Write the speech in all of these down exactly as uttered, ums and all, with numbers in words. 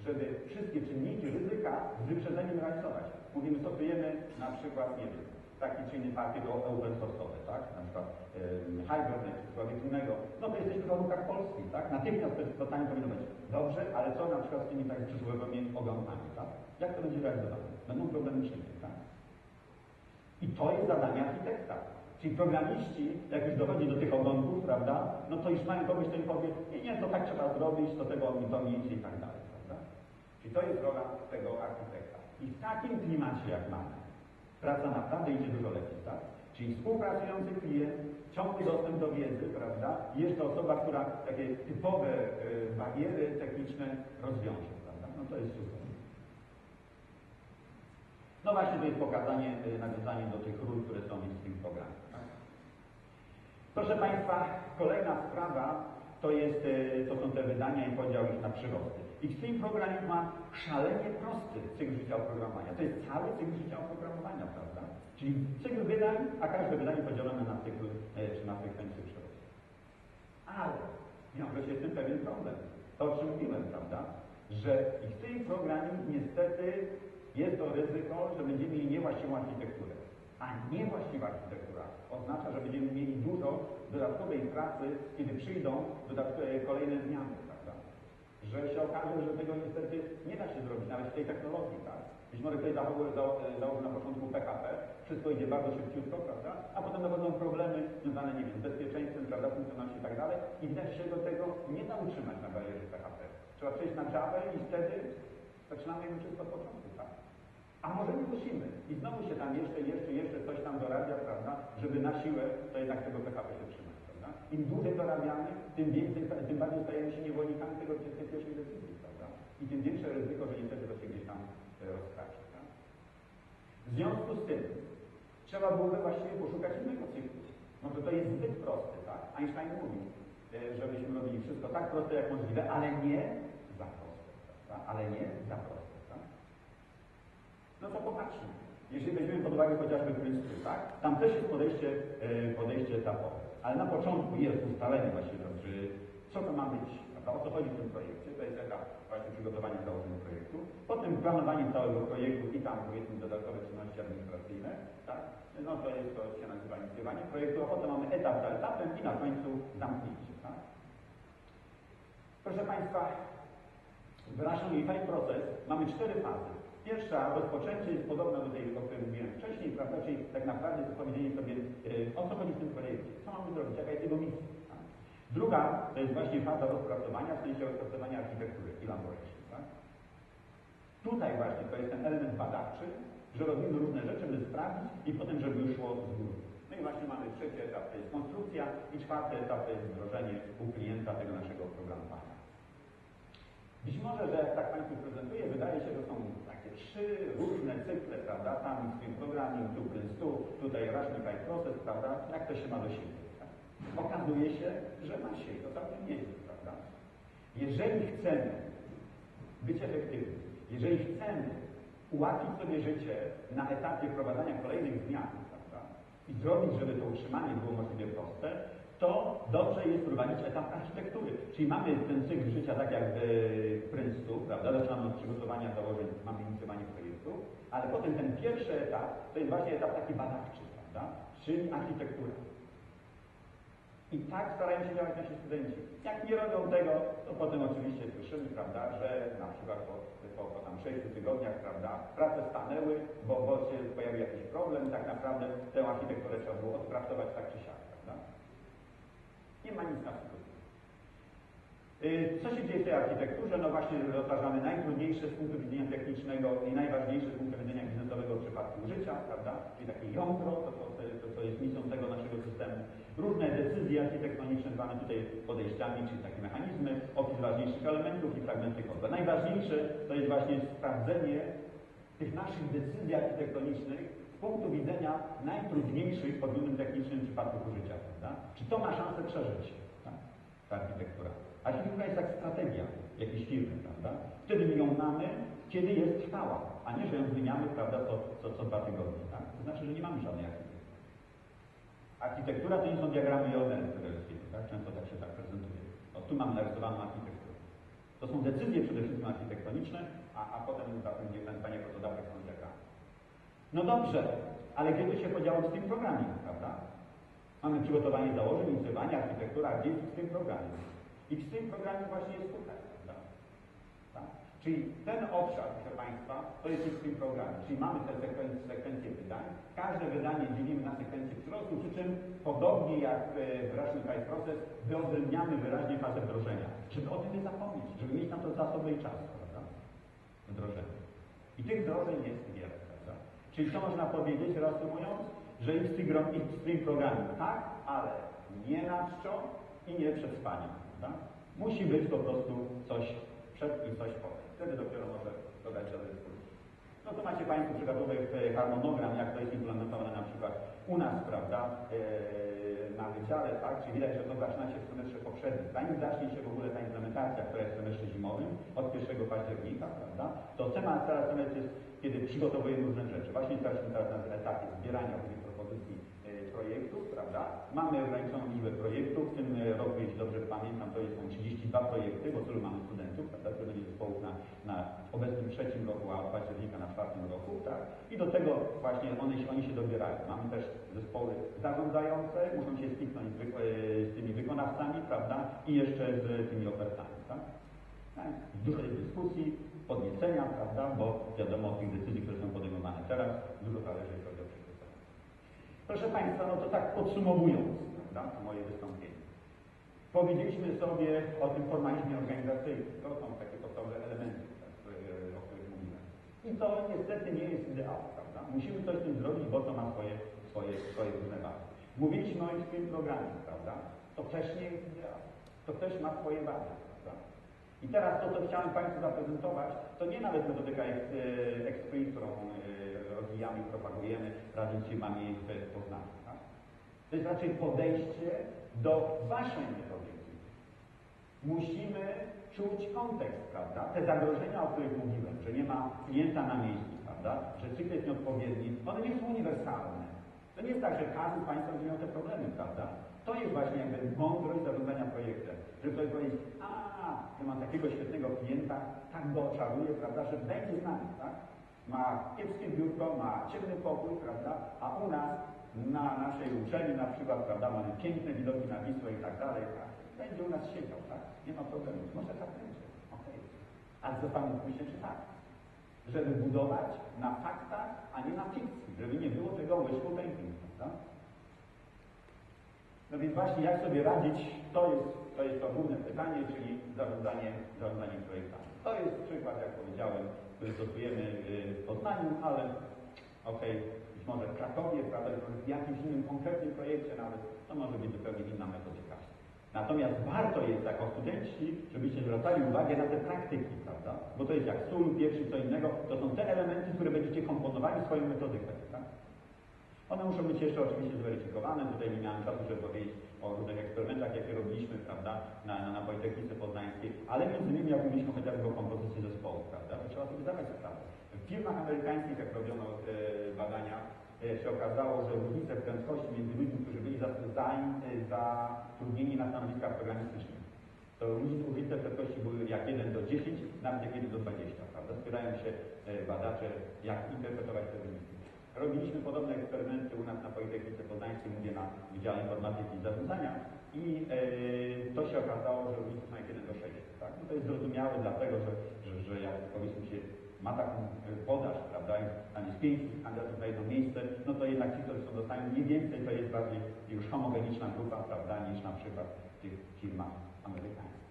żeby wszystkie czynniki ryzyka z wyprzedzeniem realizować. Mówimy, stosujemy na przykład, nie wiem, taki czy inny pakiet open source'owy, tak? Na przykład yy, Hibernate czy cokolwiek innego. No to jesteśmy w warunkach polskich, tak? Natychmiast to pytanie powinno być dobrze, ale co na przykład z tymi tak przysłowiowymi ogonkami, tak? Jak to będzie realizowane? Będą problemy czynne, tak? I to jest zadanie architekta. Czyli programiści, jak już dochodzi do tych ogonków, prawda, no to już mają kogoś, kto im powie, nie, nie, to tak trzeba zrobić, to tego mi to nic i tak dalej, prawda? Czyli to jest rola tego architekta. I w takim klimacie, jak mamy, praca naprawdę idzie dużo lepiej, tak? Czyli współpracujący klient, ciągły dostęp do wiedzy, prawda? I jeszcze osoba, która takie typowe y, bariery techniczne rozwiąże, prawda? No to jest super. No właśnie to jest pokazanie, y, nawiązanie do tych ról, które są w tym programie. Tak? Proszę Państwa, kolejna sprawa to, jest, y, to są te wydania i podział ich na przyrosty. Xtreme Programming ma szalenie prosty cykl życia oprogramowania. To jest cały cykl życia oprogramowania, prawda? Czyli cykl wydań, a każde wydanie podzielone na cykl, y, czy na frekwencję przyrostów. Ale wiąże się z tym pewien problem. To, o czym mówiłem, prawda? Że Xtreme Programming niestety jest to ryzyko, że będziemy mieli niewłaściwą architekturę. A niewłaściwa architektura oznacza, że będziemy mieli dużo dodatkowej pracy, kiedy przyjdą dodatkowe, kolejne zmiany, prawda? Że się okaże, że tego niestety nie da się zrobić, nawet w tej technologii, tak? Być może ktoś założył na początku P H P, wszystko idzie bardzo szybciutko, prawda? A potem dochodzą problemy związane, nie wiem, z bezpieczeństwem, prawda, funkcjonalnością i tak dalej. I widać, że się do tego nie da utrzymać na barierze P H P. Trzeba przejść na Java i wtedy zaczynamy ją wszystko od początku, tak? A może nie musimy. I znowu się tam jeszcze, jeszcze, jeszcze coś tam dorabia, prawda, żeby na siłę to jednak tego P H P się trzymać, prawda? Im dłużej dorabiamy, tym więcej, tym bardziej stajemy się niewolnikami tego, tej pierwszej decyzji, prawda? I tym większe ryzyko, że niestety to się gdzieś tam rozkraczy, tak? W związku z tym trzeba byłoby właściwie poszukać innego cyklu. Może to jest zbyt proste, tak? Einstein mówi, żebyśmy robili wszystko tak proste jak możliwe, ale nie za proste, prawda? Ale nie za proste. No to popatrzmy. Jeżeli weźmiemy pod uwagę chociażby Princeton, tak? Tam też jest podejście, podejście etapowe. Ale na początku jest ustalenie właściwie, czy co to ma być, prawda? O co chodzi w tym projekcie. To jest etap właśnie przygotowania założeń projektu. Potem planowanie całego projektu i tam powiedzmy dodatkowe czynności administracyjne, tak? No to jest, to się nazywa inicjowanie projektu, a potem mamy etap za etapem i na końcu zamknięcie, tak? Proszę Państwa, w naszym Unify proces mamy cztery fazy. Pierwsza, rozpoczęcie jest podobna do tej, o której mówiłem wcześniej, prawda? Czyli tak naprawdę to powiedzenie sobie, yy, o co chodzi w tym projekcie, co mamy zrobić, jaka jest jego misja. Tak? Druga to jest właśnie faza rozpracowania, w sensie rozpracowania architektury, elaboration. Tak? Tutaj właśnie to jest ten element badawczy, że robimy różne rzeczy, żeby sprawdzić i potem, żeby już szło z góry. No i właśnie mamy trzeci etap, to jest konstrukcja i czwarty etap to jest wdrożenie u klienta tego naszego oprogramowania. Być może, że jak tak Państwu prezentuję, wydaje się, że są takie trzy różne cykle, prawda? Tam w tym programie, tu Prince tu, tutaj Raspberry Process, prawda? Jak to się ma do siebie, tak? Okazuje się, że ma się i to całkiem nie jest, prawda? Jeżeli chcemy być efektywni, jeżeli chcemy ułatwić sobie życie na etapie wprowadzania kolejnych zmian, prawda? I zrobić, żeby to utrzymanie było możliwie proste, to dobrze jest prowadzić etap architektury. Czyli mamy ten cykl życia tak jak w Prince'u, prawda? Zaczynamy od przygotowania założeń, mamy inicjowanie projektu, ale potem ten pierwszy etap to jest właśnie etap taki badawczy, prawda? Czyli architektura. I tak starają się działać nasi studenci. Jak nie robią tego, to potem oczywiście słyszymy, prawda, że na przykład po, po, po tam sześciu tygodniach, prawda, prace stanęły, bo, bo się pojawił jakiś problem, tak naprawdę tę architekturę trzeba było odpracować tak czy siak, prawda? Nie ma nic na wskazówce. Co się dzieje w tej architekturze? No właśnie rozważamy najtrudniejsze z punktu widzenia technicznego i najważniejsze z punktu widzenia biznesowego w przypadku użycia, prawda? Czyli takie jądro, to, to, to, to jest misją tego naszego systemu. Różne decyzje architektoniczne zwane tutaj podejściami, czyli takie mechanizmy, opis ważniejszych elementów i fragmenty kodu. Najważniejsze to jest właśnie sprawdzenie tych naszych decyzji architektonicznych z punktu widzenia najtrudniejszych pod względem technicznym przypadków użycia, prawda? Czy to ma szansę przeżyć, tak? Ta architektura. Architektura jest jak strategia jakiejś firmy, prawda? Wtedy my ją mamy, kiedy jest trwała, a nie, że ją zmieniamy, prawda, co, co, co dwa tygodnie, tak? To znaczy, że nie mamy żadnej architektury. Architektura to nie są diagramy Jordana, które jest, tak? Często tak się tak prezentuje. No, tu mamy narysowaną architekturę. To są decyzje przede wszystkim architektoniczne, a, a potem zatem niech ten panie pracodawca są ekrany. No dobrze, ale kiedy się podziało z tym programem, prawda? Mamy przygotowanie założeń, inicjowanie, architektura, gdzie jest w tym programie. I w tym programie właśnie jest tutaj, prawda? Tak? Czyli ten obszar, proszę Państwa, to jest w tym programie. Czyli mamy te sekwencje, sekwencje wydań. Każde wydanie dzielimy na sekwencję wzrostu, przy czym podobnie jak w Russian Price Process wyodrębniamy wyraźnie fazę wdrożenia, żeby o tym nie zapomnieć, żeby mieć na to zasoby i czas, prawda? Wdrożenie. I tych wdrożeń jest wiele, prawda? Czyli co można powiedzieć, reasumując? Że X-Stream programie tak, ale nie na czczo i nie przed spaniem, prawda? Musi być po prostu coś przed i coś po. Wtedy dopiero może dodać do dyskusji. No to macie Państwo przykładowy harmonogram, jak to jest implementowane na przykład u nas, prawda, yy, na wydziale, tak? Czyli widać, że to zaczynacie w semestrze poprzednim. Zanim zacznie się w ogóle ta implementacja, która jest w semestrze zimowym, od pierwszego października, prawda, to temat teraz semestr jest, kiedy przygotowujemy różne rzeczy. Właśnie jesteśmy teraz na etapie zbierania różnych propozycji yy, projektów, prawda. Mamy ograniczoną liczbę projektów, w tym roku, jeśli dobrze pamiętam, to są trzydzieści dwa projekty, bo tylu mamy studentów, prawda, które będzie zespołów na, na obecnym trzecim roku, a od października na czwartym roku, tak. I do tego właśnie one się, oni się dobierają. Mamy też zespoły zarządzające, muszą się styknąć z, z tymi wykonawcami, prawda, i jeszcze z tymi ofertami, tak. Tak. Dużo jest dyskusji, podniecenia, prawda, bo wiadomo o tych decyzji, które są podejmowane teraz, dużo zależy, jeśli chodzi o przygotowanie. Proszę Państwa, no to tak podsumowując, prawda, to moje wystąpienie. Powiedzieliśmy sobie o tym formalizmie organizacyjnym. To są takie podstawowe elementy, tak, o których mówiłem. I to niestety nie jest ideał, prawda? Musimy coś z tym zrobić, bo to ma swoje, swoje, swoje różne wady. Mówiliśmy o tym programie, prawda? To też nie jest ideał. To też ma swoje wady, prawda? I teraz to, co chciałem Państwu zaprezentować, to nie nawet metodyka X-Sprint, którą rozwijamy i propagujemy razem z firmami w Poznaniu. Tak? To jest raczej podejście do Waszej metodyki. Musimy czuć kontekst, prawda? Te zagrożenia, o których mówiłem, że nie ma klienta na miejscu, prawda? Że cykl jest nieodpowiedni, one nie są uniwersalne. To nie jest tak, że każdy z Państwa będzie miał te problemy, prawda? To jest właśnie jakby mądrość zarządzania projektem. Że ktoś powiedzieć, a, ja mam takiego świetnego klienta, tak go oczaruję, prawda, że będzie z nami, tak? Ma kiepskie biurko, ma ciemny pokój, prawda? A u nas, na naszej uczelni na przykład, prawda, mamy piękne widoki na Wisłę i tak dalej, tak? Będzie u nas siedział, tak? Nie ma problemu. Może tak będzie. Okej. Okay. A zastanówmy się, czy tak. Żeby budować na faktach, a nie na fikcji. Żeby nie było tego wishful thinking, prawda? No więc właśnie jak sobie radzić, to jest to, jest to główne pytanie, czyli zarządzanie, zarządzanie projektami. To jest przykład, jak powiedziałem, który stosujemy w Poznaniu, ale okej, okay, być może w Krakowie, prawda, w jakimś innym konkretnym projekcie nawet, to może być zupełnie inna metodyka. Natomiast warto jest jako studenci, żebyście zwracali uwagę na te praktyki, prawda? Bo to jest jak sól, pieprz i co innego, to są te elementy, które będziecie komponowali w swoją metodykę, tak? One muszą być jeszcze oczywiście zweryfikowane. Tutaj nie miałem czasu, żeby powiedzieć o różnych eksperymentach, jakie robiliśmy, prawda, na, na, na Politechnice Poznańskiej, ale między innymi jak mówiliśmy chociażby o kompozycji zespołu, prawda, to trzeba sobie zdawać sprawę. W firmach amerykańskich, jak robiono e, badania, e, się okazało, że różnice w prędkości między ludźmi, którzy byli zatrudnieni za na stanowiskach programistycznych, to różnice w prędkości były jak jeden do dziesięciu, nawet jak jeden do dwudziestu, prawda, spierają się e, badacze, jak interpretować te różnice. Robiliśmy podobne eksperymenty u nas na Politechnice Poznańskiej, mówię na Wydziale Informatyki i Zarządzania i e, to się okazało, że różnice są jak jeden do sześciu. Tak? No to jest zrozumiałe dlatego, że, że, że jak powiedzmy się ma taką podaż, prawda, i tam jest pięciu kandydatów na jedno miejsce, no to jednak ci, którzy są dostają mniej więcej, to jest bardziej już homogeniczna grupa, prawda, niż na przykład w tych firmach amerykańskich.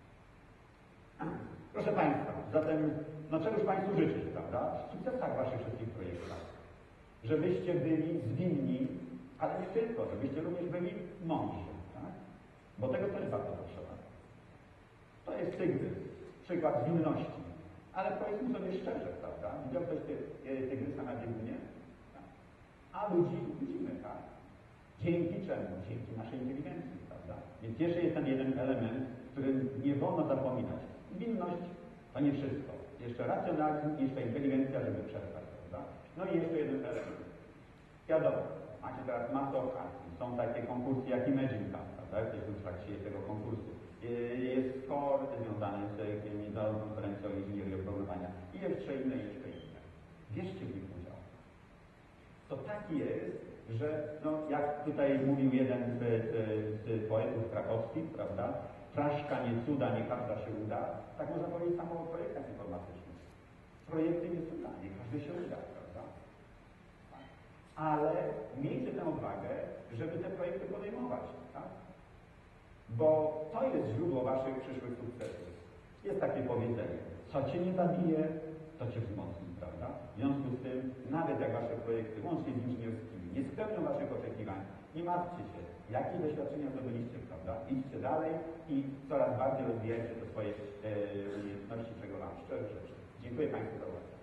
Proszę Państwa, zatem, no czegoż Państwu życzyć, prawda, w sukcesach Waszych wszystkich projektach. Żebyście byli zwinni, ale nie tylko, żebyście również byli mądrzy, tak? Bo tego też bardzo potrzeba. To jest tygrys, przykład zwinności. Ale powiedzmy sobie szczerze, prawda? Widział ktoś ty, tygrysa na biegunie? Tak? A ludzi widzimy, tak? Dzięki czemu? Dzięki naszej inteligencji, prawda? Więc jeszcze jest ten jeden element, którym nie wolno zapominać. Zwinność to nie wszystko. Jeszcze racjonalizm, jeszcze inteligencja, żeby przetrwać, prawda? No i jeszcze jeden element. Wiadomo, macie teraz masę okazji. Są takie konkursy jak Imagine Cup, prawda? Jesteśmy w trakcie tego konkursu. Jest core związany z Międzynarodową Konferencją Inżynierii Oprogramowania. że no, jak tutaj mówił jeden z, z, z poetów krakowskich, prawda, fraszka nie cuda, nie każda się uda, tak można powiedzieć samo o projektach informatycznych. Projekty nie cuda, nie każdy się uda, prawda? Ale miejcie tę odwagę, żeby te projekty podejmować, tak? Bo to jest źródło waszych przyszłych sukcesów. Jest takie powiedzenie, co cię nie zabije, to cię wzmocni, prawda? W związku z tym, nawet jak wasze projekty, łącznie z inżynierskimi, nie spełnią waszych oczekiwań, nie martwcie się, jakie doświadczenia zdobyliście, prawda? Idźcie dalej i coraz bardziej rozwijajcie te swoje e, umiejętności, czego wam szczerze życzę. Dziękuję Państwu za uwagę.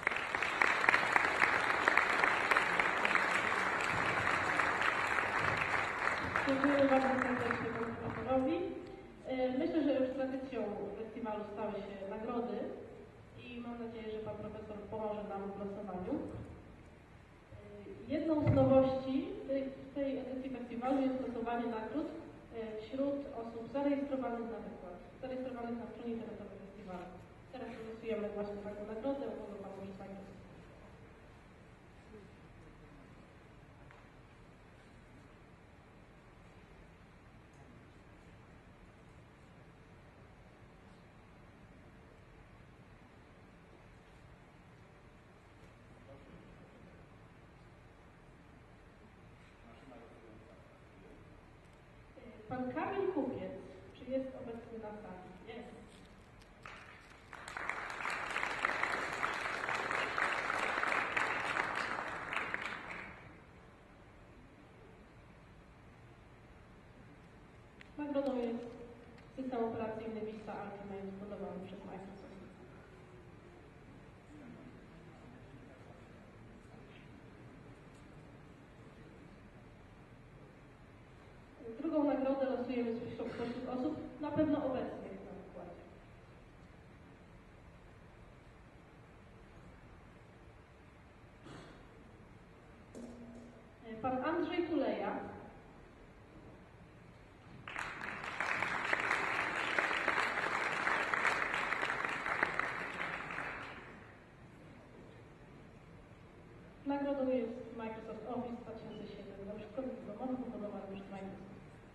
Dziękuję bardzo serdecznie panu profesorowi. Myślę, że już tradycją festiwalu stały się nagrody i mam nadzieję, że pan profesor pomoże nam w losowaniu. Jedną z nowości tej, tej edycji festiwalu jest losowanie nagród wśród osób zarejestrowanych na wykład, zarejestrowanych na stronie internetowej festiwalu. Teraz losujemy właśnie taką nagrodę, mogę panu użyć Microsoft. Pan Kamil Kupiec, czy jest obecny na sali? Jest. Nagrodą jest system operacyjny Vista Ultimate zbudowany przez Microsoft. Drugą nagrodę losujemy spośród osób na pewno obecnych na wykładzie. Pan Andrzej Kuleja. Nagrodą jest Microsoft Office dwa tysiące siedem dla użytkowników domowych budowany przez Microsoft.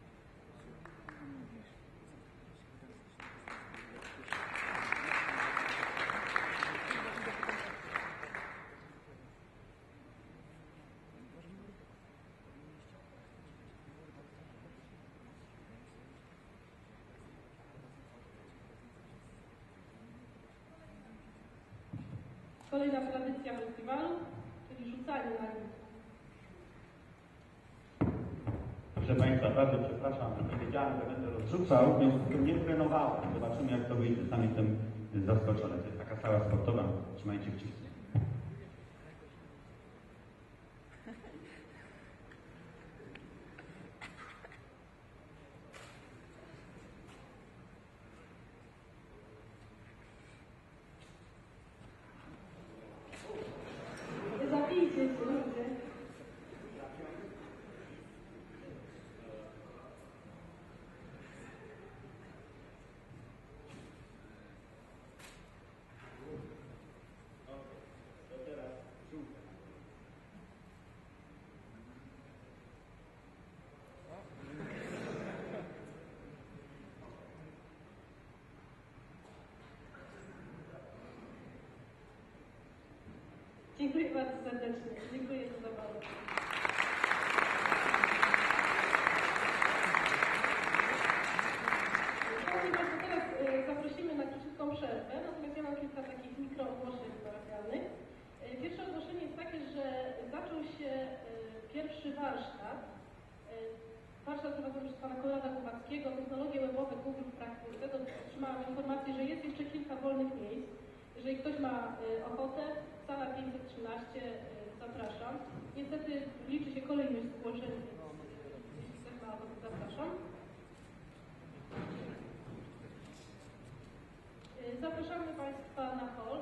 Kolejna tradycja festiwalu, czyli rzucanie nagród. Proszę Państwa, bardzo przepraszam, nie wiedziałem, że będę rozrzucał, więc nie trenowałem. Zobaczymy, jak to wyjdzie. Sam jestem zaskoczony. To jest taka sala sportowa. Trzymajcie kciuki. Zabijcie się ludzie. Dziękuję bardzo serdecznie. Dziękuję za zabawę. Szanowni Państwo, teraz y, zaprosimy na krótką przerwę, natomiast ja mam kilka takich mikroogłoszeń parafialnych. Y, pierwsze ogłoszenie jest takie, że zaczął się y, pierwszy warsztat. Y, warsztat prowadzony przez pana Konrada Kubackiego, technologie webowe Google w praktyce. Otrzymałam informację, że jest jeszcze kilka wolnych miejsc. Jeżeli ktoś ma y, ochotę, sala pięćset trzynaście, y, zapraszam. Niestety liczy się kolejność zgłoszeń, więc jeśli ktoś ma ochotę, zapraszam. Y, zapraszamy Państwa na hol.